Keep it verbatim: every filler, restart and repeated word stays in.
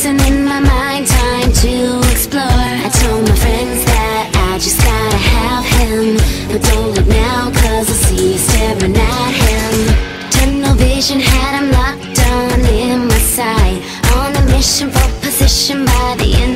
racing in my mind, time to explore. I told my friends that I just gotta have him, but don't look now, cause I see you staring at him. Tunnel vision had him locked on in my sight, on a mission for position by the end